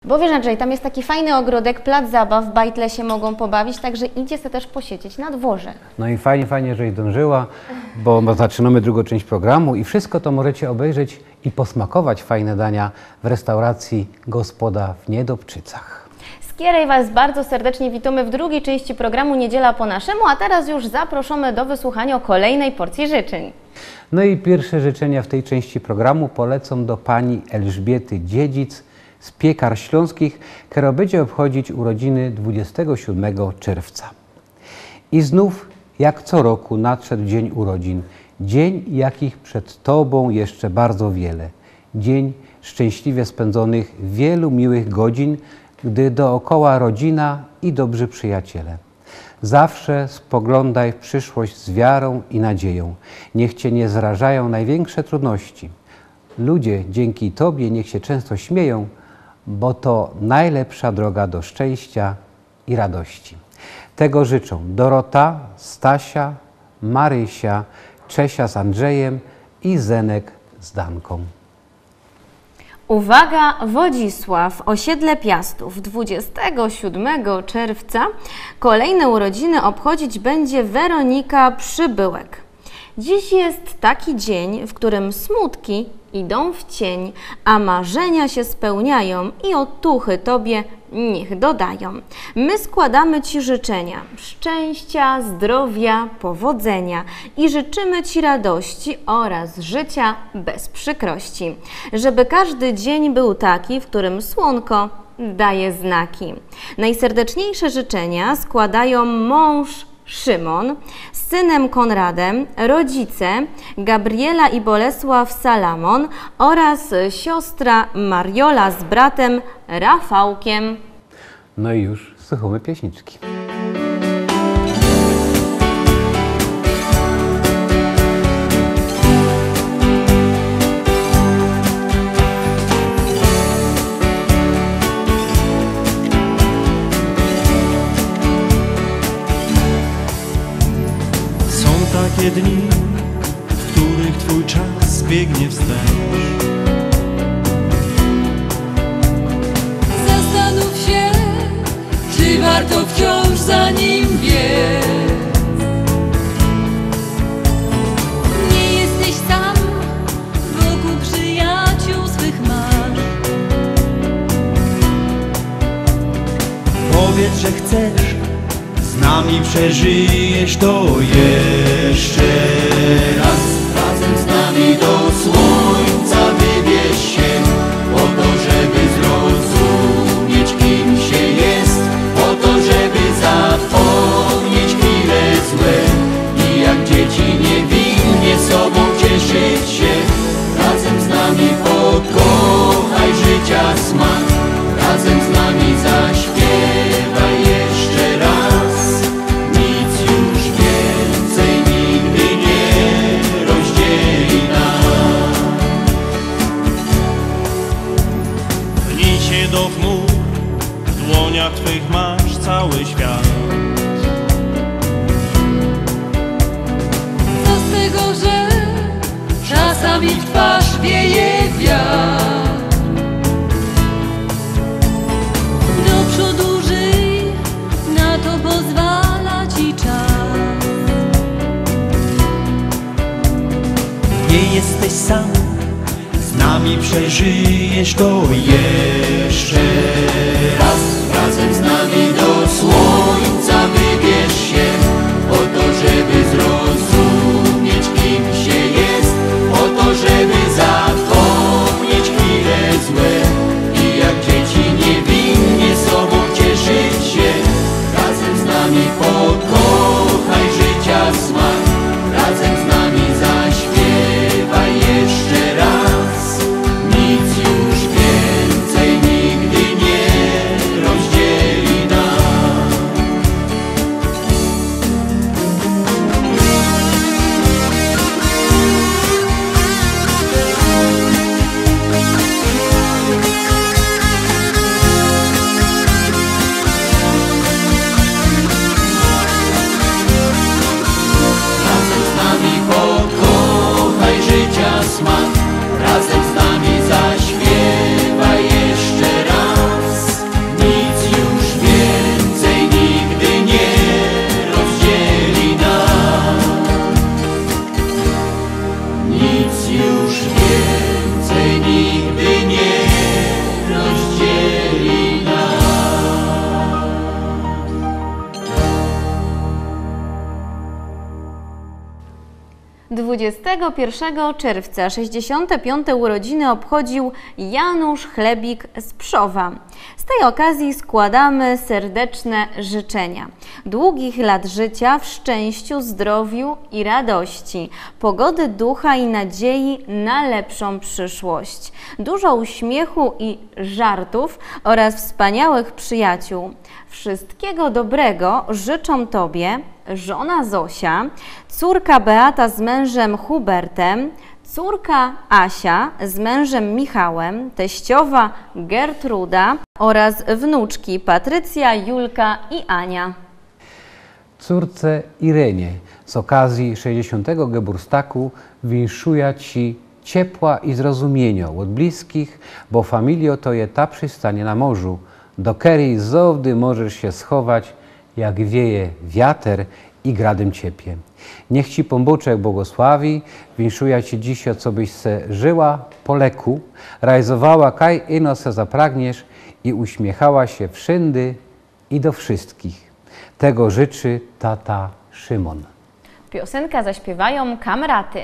Bo wiesz, Andrzej, tam jest taki fajny ogródek, plac zabaw, w bajtle się mogą pobawić, także idzie sobie też posiedzieć na dworze. No i fajnie, żeś dążyła, bo zaczynamy drugą część programu i wszystko to możecie obejrzeć i posmakować fajne dania w restauracji Gospoda w Niedobczycach. Z Kierej Was bardzo serdecznie witamy w drugiej części programu Niedziela po naszemu, a teraz już zaproszamy do wysłuchania kolejnej porcji życzeń. No i pierwsze życzenia w tej części programu polecą do pani Elżbiety Dziedzic z Piekar Śląskich, która będzie obchodzić urodziny 27 czerwca. I znów, jak co roku, nadszedł dzień urodzin. Dzień, jakich przed Tobą jeszcze bardzo wiele. Dzień szczęśliwie spędzonych wielu miłych godzin, gdy dookoła rodzina i dobrzy przyjaciele. Zawsze spoglądaj w przyszłość z wiarą i nadzieją. Niech Cię nie zrażają największe trudności. Ludzie dzięki Tobie niech się często śmieją, bo to najlepsza droga do szczęścia i radości. Tego życzą Dorota, Stasia, Marysia, Czesia z Andrzejem i Zenek z Danką. Uwaga, Wodzisław, osiedle Piastów. 27 czerwca kolejne urodziny obchodzić będzie Weronika Przybyłek. Dziś jest taki dzień, w którym smutki idą w cień, a marzenia się spełniają i otuchy Tobie niech dodają. My składamy Ci życzenia szczęścia, zdrowia, powodzenia i życzymy Ci radości oraz życia bez przykrości. Żeby każdy dzień był taki, w którym słonko daje znaki. Najserdeczniejsze życzenia składają mąż Szymon, z synem Konradem, rodzice Gabriela i Bolesław Salamon oraz siostra Mariola z bratem Rafałkiem. No i już słuchamy pieśniczki. Takie dni, w których Twój czas biegnie wstecz. Zastanów się, czy warto wciąż za nim biec. Nie jesteś sam, wokół przyjaciół swych masz. Powiedz, że chcesz, z nami przeżyjesz to jeszcze raz. Razem z nami do słońca wybierz się, po to, żeby zrozumieć, kim się jest, po to, żeby zapomnieć chwile złe i jak dzieci niewinnie sobą cieszyć się. Razem z nami pokochaj życia smak, razem z nami zaśpiewaj jeszcze raz. Do chmur, w dłoniach Twych masz cały świat. Co z tego, że czasami w twarz wieje wiatr? Do przodu żyj, na to pozwala Ci czas. Nie jesteś sam, z nami przeżyjesz to jeszcze raz. Razem z nami do słońca wybierz się, po to, żeby zrozumieć, kim się jest, po to, żeby zapomnieć chwile złe i jak dzieci niewinnie sobą cieszyć się. Razem z nami pokochaj życia smak, razem z nami zaśpiewaj jeszcze raz. Nic już więcej nigdy nie 21 czerwca 65. urodziny obchodził Janusz Chlebik z Przowa. Z tej okazji składamy serdeczne życzenia. Długich lat życia w szczęściu, zdrowiu i radości, pogody ducha i nadziei na lepszą przyszłość, dużo uśmiechu i żartów oraz wspaniałych przyjaciół. Wszystkiego dobrego życzą Tobie żona Zosia, córka Beata z mężem Hubertem, córka Asia z mężem Michałem, teściowa Gertruda oraz wnuczki Patrycja, Julka i Ania. Córce Irenie z okazji 60. Geburstaku winszuję Ci ciepła i zrozumienia od bliskich, bo familio to je ta przystanie na morzu. Do kery zowdy możesz się schować, jak wieje wiater i gradem ciepie. Niech Ci Pomboczek błogosławi, winszuję Ci dziś, co byś se żyła po leku, realizowała kaj ino se zapragniesz i uśmiechała się wszędy i do wszystkich. Tego życzy tata Szymon. Piosenkę zaśpiewają Kamraty.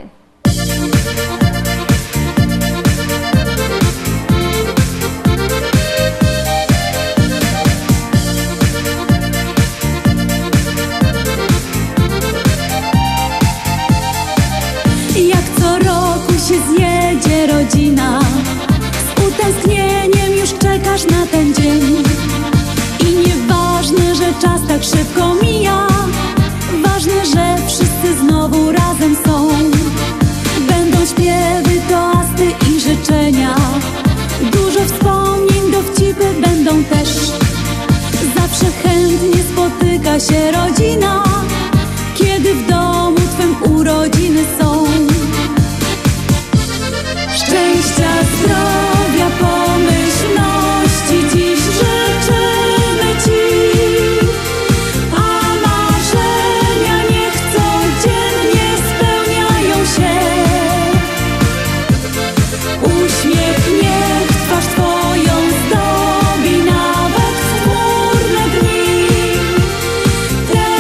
Jak co roku się zjedzie rodzina, z utęsknieniem już czekasz na ten dzień. I nieważne, że czas tak szybko mija, ważne, że wszyscy znowu razem są. Będą śpiewy, toasty i życzenia, dużo wspomnień, dowcipy będą też. Zawsze chętnie spotyka się rodzina, kiedy w domu Twym urodziny są. Szczęścia, zdrowia, pomyślności dziś życzymy Ci, a marzenia niech codziennie spełniają się. Uśmiech niech twarz Twoją zdobi nawet w chmurne dni.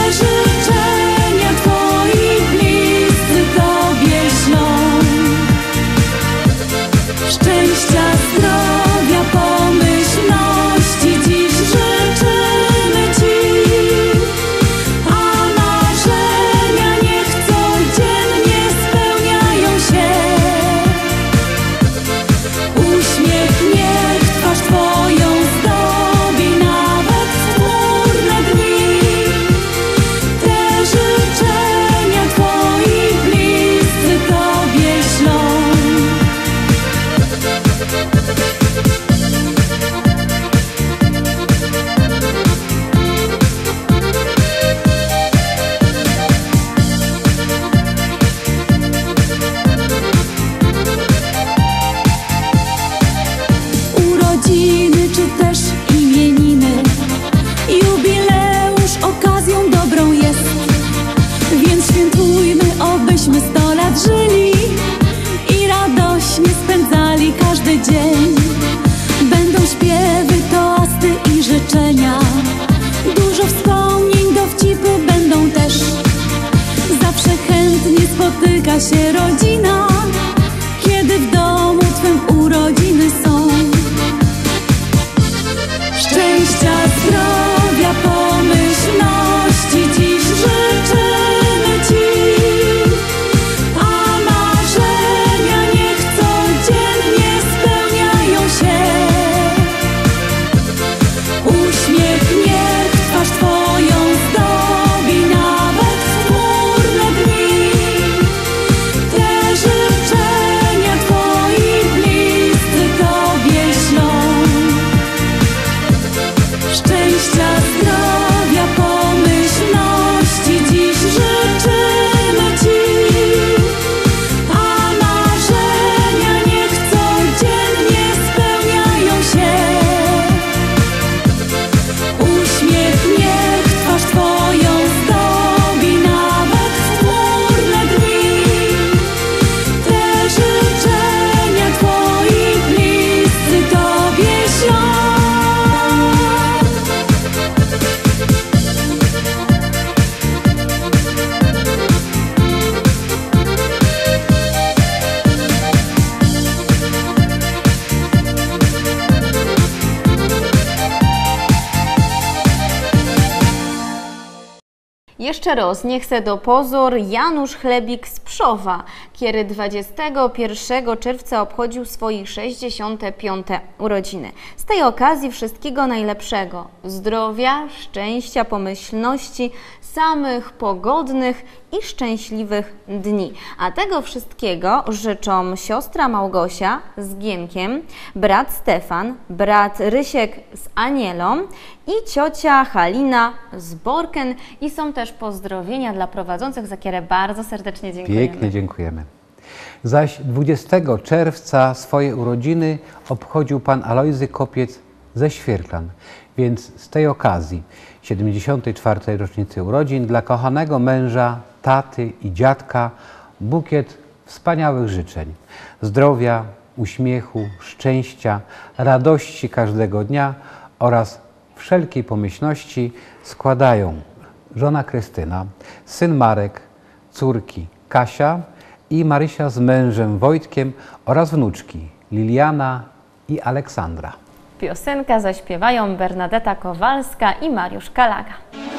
Jeszcze raz, niech se do pozór Janusz Chlebik z Przowa, który 21 czerwca obchodził swoje 65. urodziny. Z tej okazji wszystkiego najlepszego, zdrowia, szczęścia, pomyślności, samych pogodnych i szczęśliwych dni. A tego wszystkiego życzą siostra Małgosia z Giemkiem, brat Stefan, brat Rysiek z Anielą i ciocia Halina z Borken. I są też pozdrowienia dla prowadzących, za które bardzo serdecznie dziękujemy. Pięknie dziękujemy. Zaś 20 czerwca swoje urodziny obchodził pan Alojzy Kopiec ze Świerklan, więc z tej okazji 74. rocznicy urodzin dla kochanego męża, taty i dziadka bukiet wspaniałych życzeń, zdrowia, uśmiechu, szczęścia, radości każdego dnia oraz wszelkiej pomyślności składają żona Krystyna, syn Marek, córki Kasia i Marysia z mężem Wojtkiem oraz wnuczki Liliana i Aleksandra. Piosenkę zaśpiewają Bernadeta Kowalska i Mariusz Kalaga.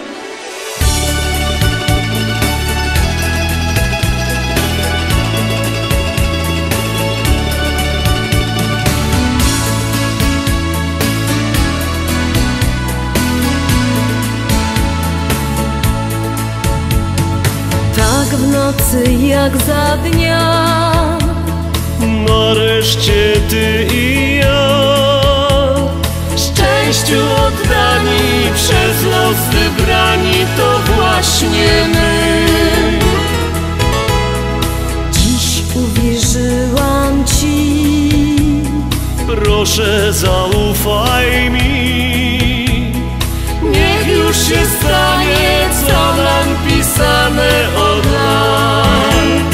Tak w nocy jak za dnia, Nareszcie ty i ja, szczęściu oddani, przez los wybrani, to właśnie my. dziś uwierzyłam ci. Proszę, zaufaj mi, niech już się stanie, co nam pisane od lat.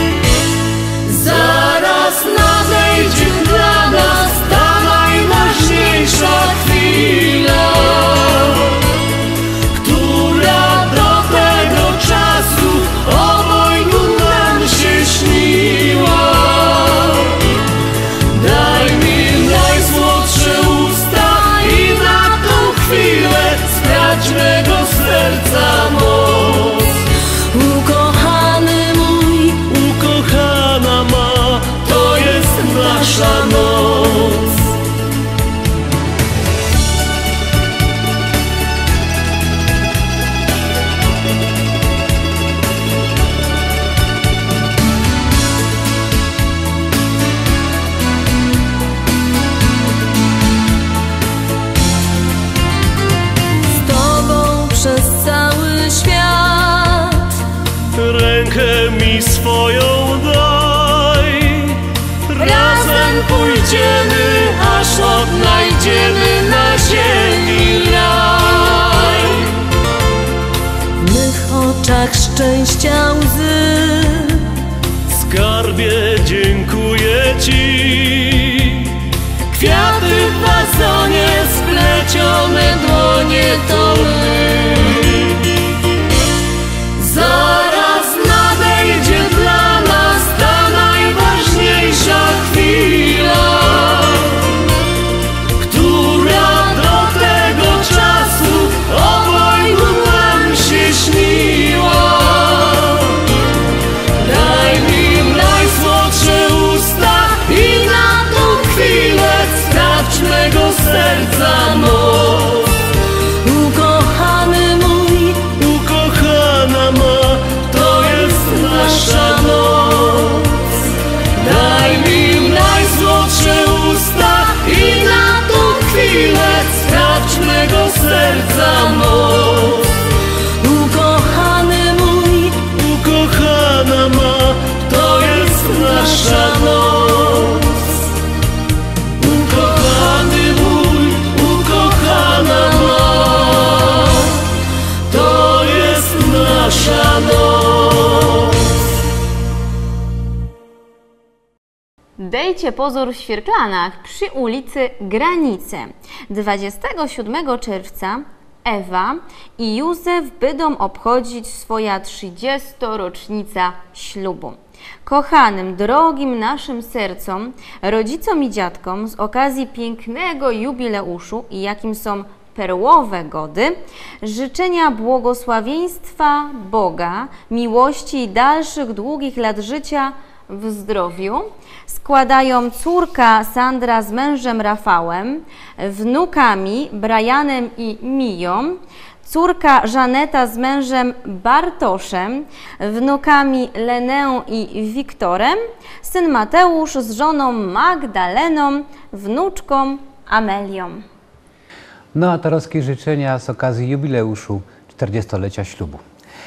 Zaraz nadejdzie dla nas ta najważniejsza chwila, która do tego czasu obojgu nam się śniła. Daj mi najsłodsze usta i na tą chwilę sprać mego serca moc. Ukochany mój, Ukochana ma, to jest nasza noc. z tobą przez cały świat. Rękę mi swoją daj, razem pójdziemy, aż odnajdziemy na ziemi raj. W mych oczach szczęścia łzy, Skarbie, dziękuję ci. Kwiaty w wazonie, splecione dłonie to my. Zaraz nadejdzie dla nas ta najważniejsza chwila, która do tego czasu obojgu nam się śniła. Daj mi najsłodsze usta i na tą chwilę sprawdź mego serca moc. ukochany mój, Ukochana ma, to jest nasza noc. Daj mi najsłodsze usta i na tą chwilę sprawdź mego serca moc. ukochany mój, Ukochana ma, to jest nasza noc. Ukochany mój, ukochana ma, to jest nasza noc. Dejcie pozór w Świerklanach przy ulicy Granice. 27 czerwca Ewa i Józef będą obchodzić swoja 30-rocznica ślubu. Kochanym, drogim naszym sercom, rodzicom i dziadkom z okazji pięknego jubileuszu, i jakim są perłowe gody, życzenia błogosławieństwa Boga, miłości i dalszych długich lat życia w zdrowiu składają córka Sandra z mężem Rafałem, wnukami Brianem i Miją, córka Żaneta z mężem Bartoszem, wnukami Leneą i Wiktorem, syn Mateusz z żoną Magdaleną, wnuczką Amelią. No a teraz życzenia z okazji jubileuszu 40-lecia ślubu.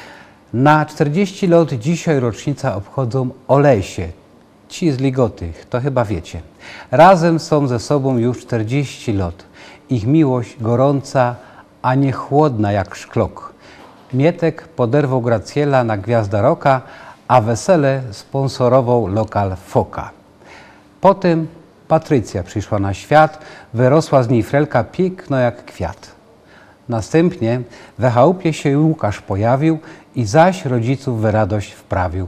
Na 40 lat dzisiaj rocznica obchodzą Olesie, ci z Ligotych, to chyba wiecie. Razem są ze sobą już 40 lat. Ich miłość gorąca, a nie chłodna jak szklok. Mietek poderwał Graciela na Gwiazda Roka, a wesele sponsorował lokal Foka. Potem Patrycja przyszła na świat, wyrosła z niej Frelka piękno jak kwiat. Następnie we chałupie się Łukasz pojawił i zaś rodziców w radość wprawił.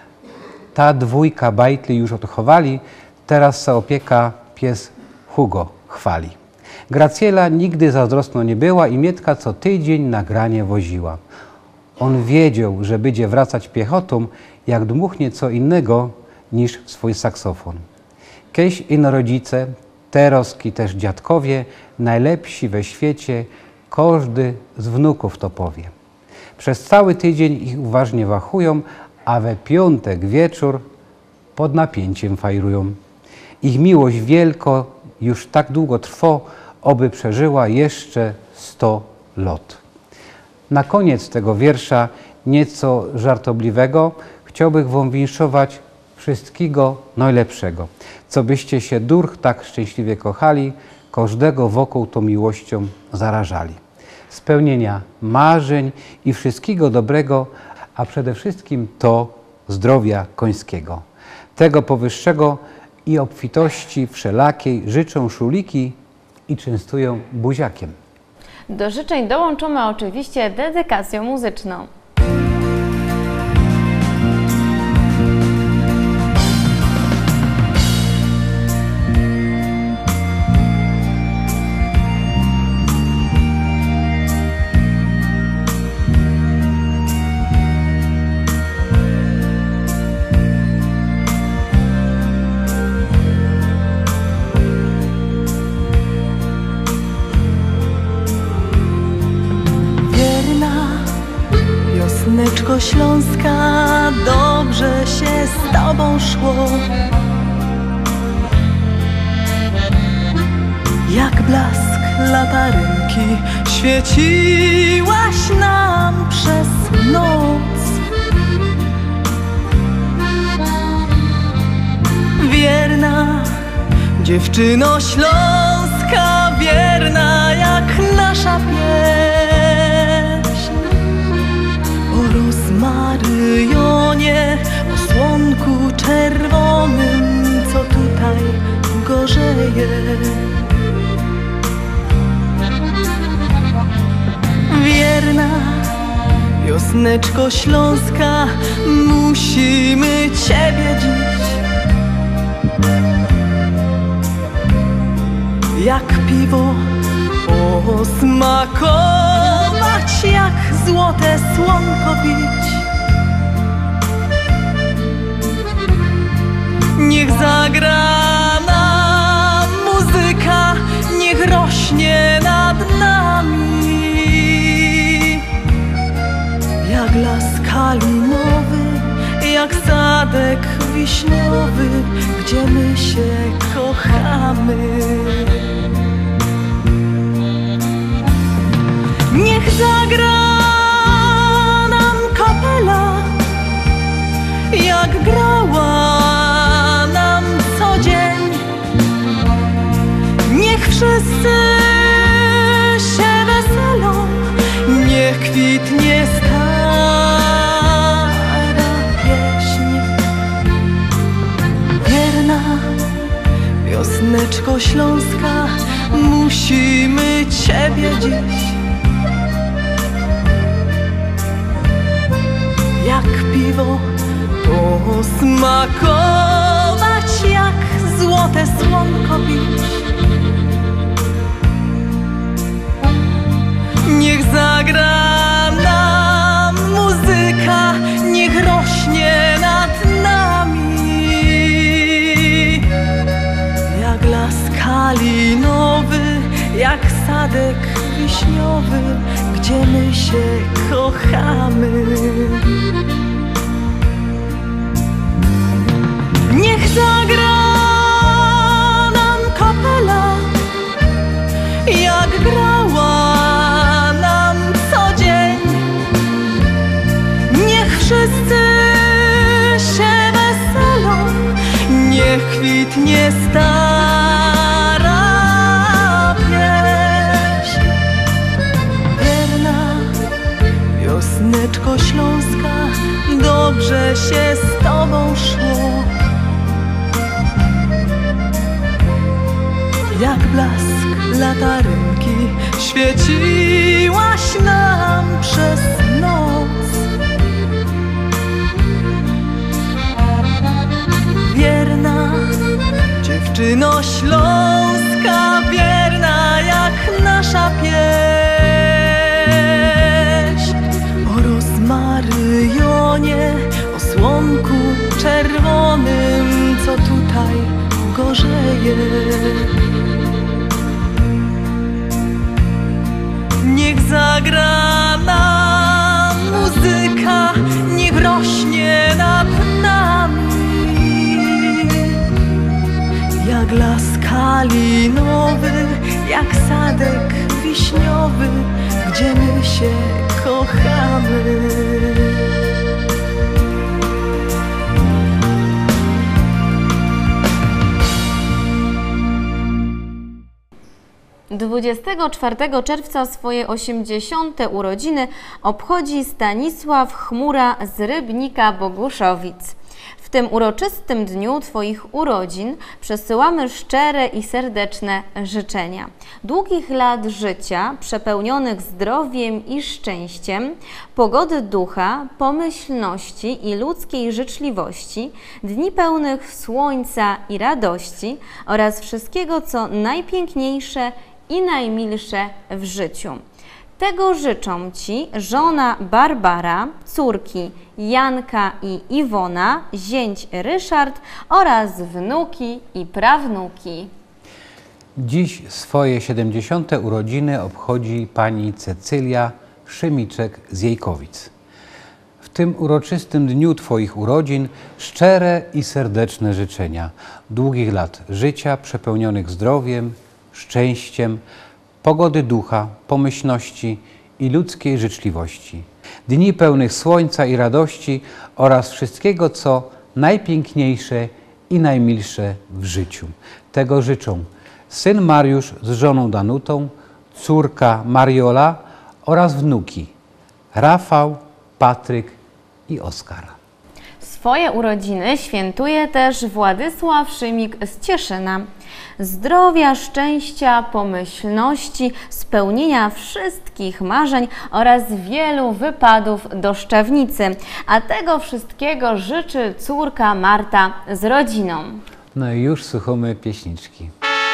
Ta dwójka bajtli już odchowali, teraz se opieka pies Hugo chwali. Graciela nigdy zazdrosną nie była i Mietka co tydzień na granie woziła. On wiedział, że będzie wracać piechotą, jak dmuchnie co innego niż swój saksofon. Kiedyś ino rodzice, teroski też dziadkowie, najlepsi we świecie, każdy z wnuków to powie. Przez cały tydzień ich uważnie wachują, a we piątek wieczór pod napięciem fajrują. Ich miłość wielko już tak długo trwa, oby przeżyła jeszcze 100 lat. Na koniec tego wiersza nieco żartobliwego chciałbym wam winszować wszystkiego najlepszego, co byście się durch tak szczęśliwie kochali, każdego wokół tą miłością zarażali. Spełnienia marzeń i wszystkiego dobrego, a przede wszystkim to zdrowia końskiego. Tego powyższego i obfitości wszelakiej życzą szuliki i częstują buziakiem. Do życzeń dołączymy oczywiście dedykacją muzyczną. Wiosneczko Śląska, dobrze się z tobą szło. Jak blask latarynki świeciłaś nam przez noc. Wierna dziewczyno śląska, wierna jak nasza pieśń. O rozmaryjonie, o słonku czerwonym, co tutaj gorzeje. Wierna wiosneczko Śląska, musimy ciebie dziś jak piwo posmakować, jak złote słonko pić. Niech zagra nam muzyka, niech rośnie nad nami. Jak las kalinowy, jak sadek wiśniowy, gdzie my się kochamy. Niech zagra nam kapela, jak grała nam co dzień. Niech wszyscy się weselą, niech kwitnie stara pieśń. Wierna wiosneczko Śląska, musimy ciebie dziś jak piwo posmakować, jak złote słonko pić. sadek wiśniowy, gdzie my się kochamy. Niech zagra nam kapela, jak grała nam co dzień. Niech wszyscy się weselą, niech kwitnie stara pieśń. Wierna wiosneczko śląska, dobrze się z tobą szło. Jak blask latarynki świeciłaś nam przez noc. Wierna dziewczyno śląska, wierna jak nasza pieśń. O rozmaryjonie, o słonku czerwonym, co tutaj gorzeje. Niech zagra nam muzyka, niech rośnie nad nami jak las kalinowy, jak sadek wiśniowy, gdzie my się kochamy. 24 czerwca swoje 80. urodziny obchodzi Stanisław Chmura z Rybnika Boguszowic. W tym uroczystym dniu Twoich urodzin przesyłamy szczere i serdeczne życzenia. Długich lat życia, przepełnionych zdrowiem i szczęściem, pogody ducha, pomyślności i ludzkiej życzliwości, dni pełnych słońca i radości oraz wszystkiego, co najpiękniejsze i najmilsze w życiu. Tego życzą Ci żona Barbara, córki Janka i Iwona, zięć Ryszard oraz wnuki i prawnuki. Dziś swoje 70. urodziny obchodzi pani Cecylia Szymiczek z Jejkowic. W tym uroczystym dniu Twoich urodzin szczere i serdeczne życzenia długich lat życia przepełnionych zdrowiem, szczęściem, pogody ducha, pomyślności i ludzkiej życzliwości. Dni pełnych słońca i radości oraz wszystkiego, co najpiękniejsze i najmilsze w życiu. Tego życzą syn Mariusz z żoną Danutą, córka Mariola oraz wnuki Rafał, Patryk i Oskar. Swoje urodziny świętuje też Władysław Szymik z Cieszyna. Zdrowia, szczęścia, pomyślności, spełnienia wszystkich marzeń oraz wielu wypadów do Szczawnicy. A tego wszystkiego życzy córka Marta z rodziną. No i już słuchamy pieśniczki.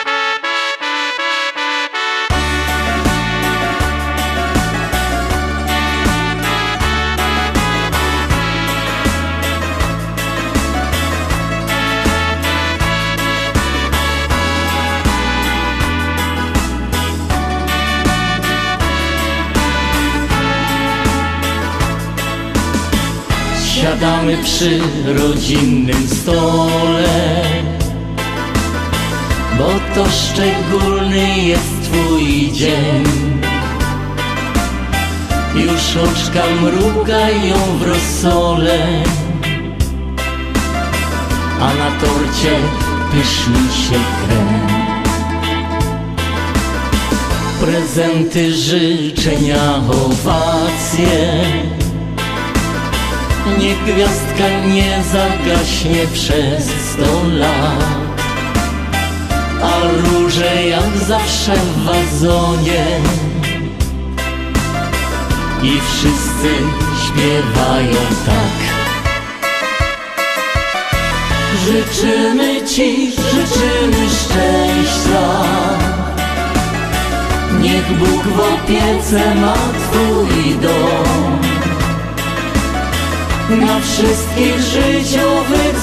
Siadamy przy rodzinnym stole, bo to szczególny jest Twój dzień. Już oczka mrugają w rosole, a na torcie pyszni się krem. Prezenty, życzenia, owacje, niech gwiazdka nie zagaśnie przez 100 lat, a róże jak zawsze w wazonie i wszyscy śpiewają tak. Życzymy Ci, życzymy szczęścia, niech Bóg w opiece ma Twój dom. Na wszystkich życiowych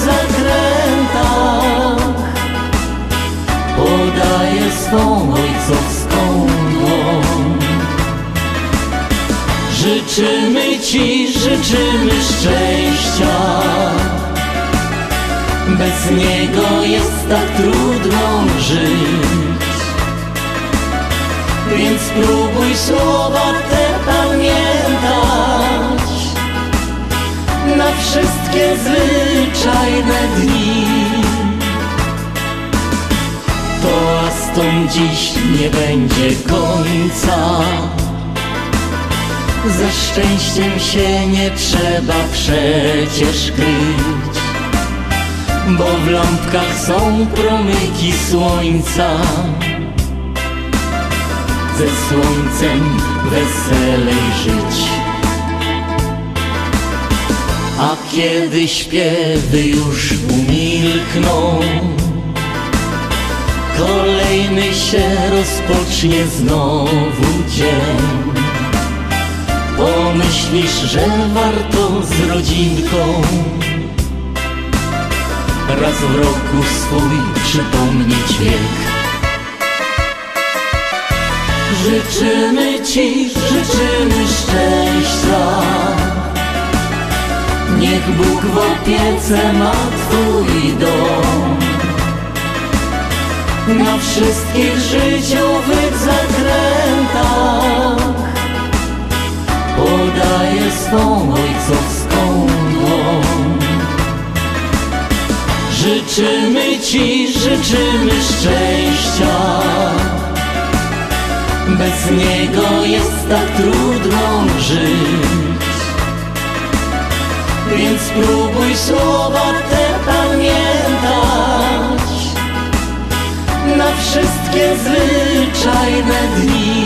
zakrętach podaję swą ojcowską dłoń. Życzymy Ci, życzymy szczęścia. Bez niego jest tak trudno żyć. Więc spróbuj słowa te pamiętać na wszystkie zwyczajne dni. Toastom dziś nie będzie końca. Ze szczęściem się nie trzeba przecież kryć, bo w lampkach są promyki słońca. Ze słońcem weselej żyć. A kiedy śpiewy już umilkną, kolejny się rozpocznie znowu dzień. Pomyślisz, że warto z rodzinką raz w roku swój przypomnieć wiek. Życzymy Ci, życzymy szczęścia. Niech Bóg w opiece ma Twój dom. Na wszystkich życiowych zakrętach podaje swą ojcowską dłoń. Życzymy Ci, życzymy szczęścia. Bez niego jest tak trudno żyć. Więc spróbuj słowa te pamiętać na wszystkie zwyczajne dni.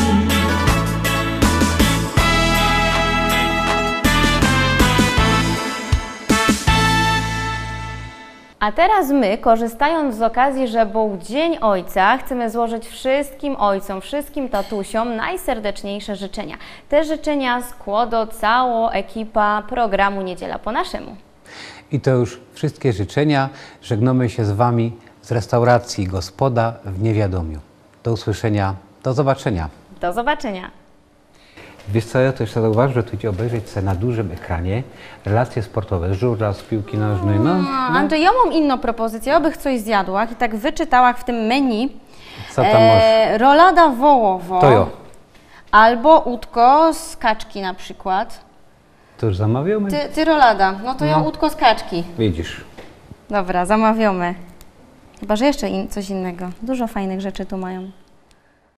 A teraz my, korzystając z okazji, że był Dzień Ojca, chcemy złożyć wszystkim ojcom, wszystkim tatusiom najserdeczniejsze życzenia. Te życzenia składa cała ekipa programu Niedziela po naszemu. I to już wszystkie życzenia. Żegnamy się z Wami z restauracji Gospoda w Niewiadomiu. Do usłyszenia, do zobaczenia. Do zobaczenia. Wiesz co, ja też zauważyłem, że tu idzie obejrzeć sobie na dużym ekranie relacje sportowe, żurla z piłki nożnej. Andrzej, ja mam inną propozycję, abych coś zjadła i tak wyczytałam w tym menu. Co tam masz? Rolada wołowo. To jo. Albo udko z kaczki na przykład. To już zamawiamy? Ty rolada, no to ja udko z kaczki. Widzisz. Dobra, zamawiamy. Chyba, że jeszcze coś innego. Dużo fajnych rzeczy tu mają.